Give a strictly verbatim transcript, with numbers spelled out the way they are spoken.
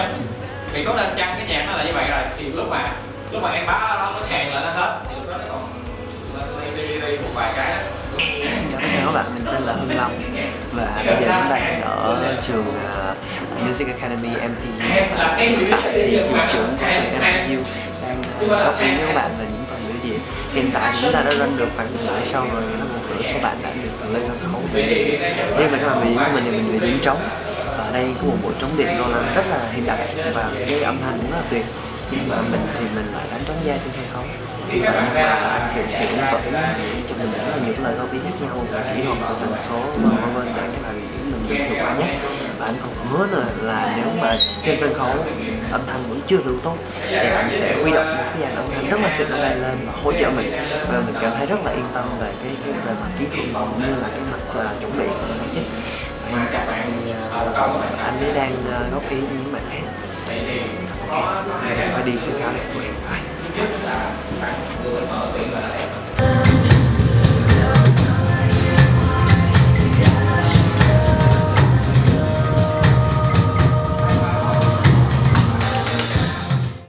thì có nên chăng cái nhạc nó là như vậy rồi, thì lúc mà lúc mà em báo nó có sàn lên nó hết thì lúc đó nó còn đi đi đi một vài cái đó. Xin chào tất cả các bạn, mình tên là Hưng Long và bây giờ chúng ta đang ở trường uh, Music Academy em pê u tại hiệu trưởng của trường em pê u đang uh, góp ý với các bạn về những phần biểu diễn. Hiện tại chúng ta đã lên được khoảng nửa sau rồi, nó một nửa số bạn đã được lên sân khấu biểu diễn. Nhưng mà các bạn biểu diễn của mình thì mình biểu diễn trống, và ở đây có một bộ trống điện Roland rất là hiện đại và cái âm thanh cũng rất là tuyệt. Nhưng mà mình thì mình lại đánh trống da trên sân khấu. Và anh hiệu trưởng vẫn cho mình rất là nhiều lời góp ý khác nhau về kỹ thuật và tần số và vân vân để cái bài biểu diễn mình được hiệu quả nhất. Và anh còn hứa nữa là nếu mà trên sân khấu âm thanh vẫn chưa đủ tốt thì anh sẽ huy động một cái dàn âm thanh rất là xịn ở đây lên và hỗ trợ mình, và mình cảm thấy rất là yên tâm về cái cái về mặt kỹ thuật cũng như là cái mặt uh, chuẩn bị của tổ chức. Thì, uh, anh ấy đang uh, góp ý những bạn khác. Ok, mình phải đi xem sao đây. Bye.